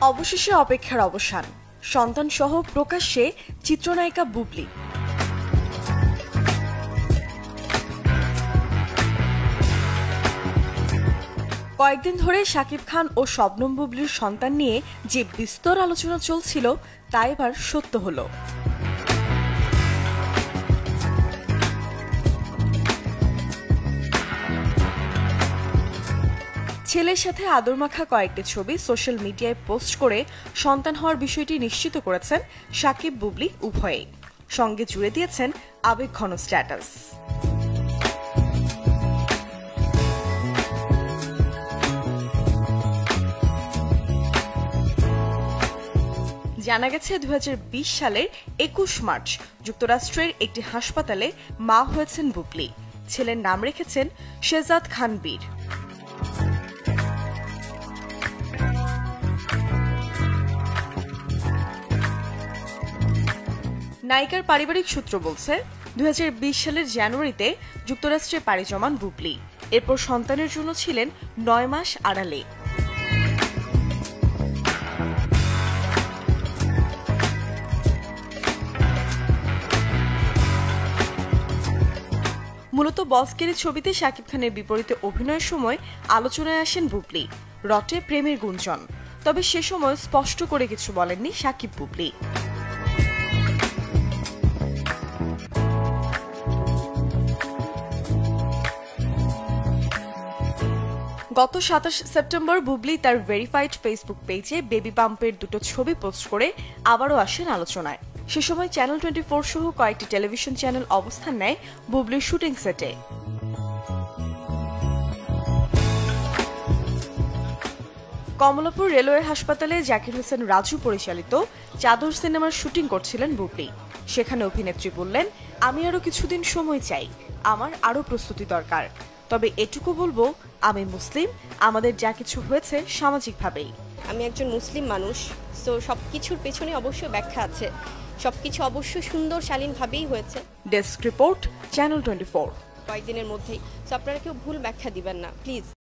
অবশেষে অপেক্ষার অবসান, সন্তান সহ প্রকাশ্যে চিত্রনায়িকা বুবলি। কয়েকদিন ধরে শাকিব খান ও শবনম বুবলির সন্তান নিয়ে যে বিস্তর আলোচনা চলছিল তা এবার সত্য হলো। ছেলের সাথে আদরমাখা কয়েকটি ছবি সোশ্যাল মিডিয়ায় পোস্ট করে সন্তান হওয়ার বিষয়টি নিশ্চিত করেছেন শাকিব বুবলি উভয়েই। সঙ্গে জুড়ে দিয়েছেন আবেগঘন স্ট্যাটাস। জানা গেছে 2020 সালের 21 মার্চ যুক্তরাষ্ট্রের একটি হাসপাতালে মা হয়েছেন বুবলি। ছেলের নাম রেখেছেন শেহজাদ খান বীর। নায়িকার পারিবারিক সূত্র বলছে 2020 সালের জানুয়ারিতে যুক্তরাষ্ট্রে পাড়ি জমান বুবলি। এরপর সন্তানের জন্য ছিলেন 9 মাস আড়ালে। মূলত বসকেরি ছবিতে শাকিব খানের বিপরীতে অভিনয়ের সময় আলোচনায় আসেন বুবলি। রটে প্রেমের গুঞ্জন, তবে সে সময় স্পষ্ট করে কিছু বলেননি শাকিব বুবলি। গত 27 সেপ্টেম্বর বুবলি তার ভেরিফাইড ফেসবুক পেজে বেবি বাম্পের দুটো ছবি পোস্ট করে আবারও আসেন আলোচনায়। সে সময় চ্যানেল 24 সহ কয়েকটি টেলিভিশন চ্যানেল অবস্থান নেয় বুবলির শুটিং সেটে। কমলাপুর রেলওয়ে হাসপাতালে জাকির হোসেন রাজু পরিচালিত চাদর সিনেমার শুটিং করছিলেন বুবলি। সেখানে অভিনেত্রী বললেন, আমি আরো কিছুদিন সময় চাই, আমার আরো প্রস্তুতি দরকার। তবে এটুকু বলবো, আমি মুসলিম, আমাদের যা কিছু হয়েছে সামাজিকভাবেই। আমি একজন মুসলিম মানুষ, তো সবকিছুর পেছনে অবশ্যই ব্যাখ্যা আছে, সবকিছু অবশ্যই সুন্দর শালীনভাবেই হয়েছে। Desk report, channel 24। কয়েকদিনের মধ্যেই, তো আপনারা কেউ ভুল ব্যাখ্যা দিবেন না প্লিজ।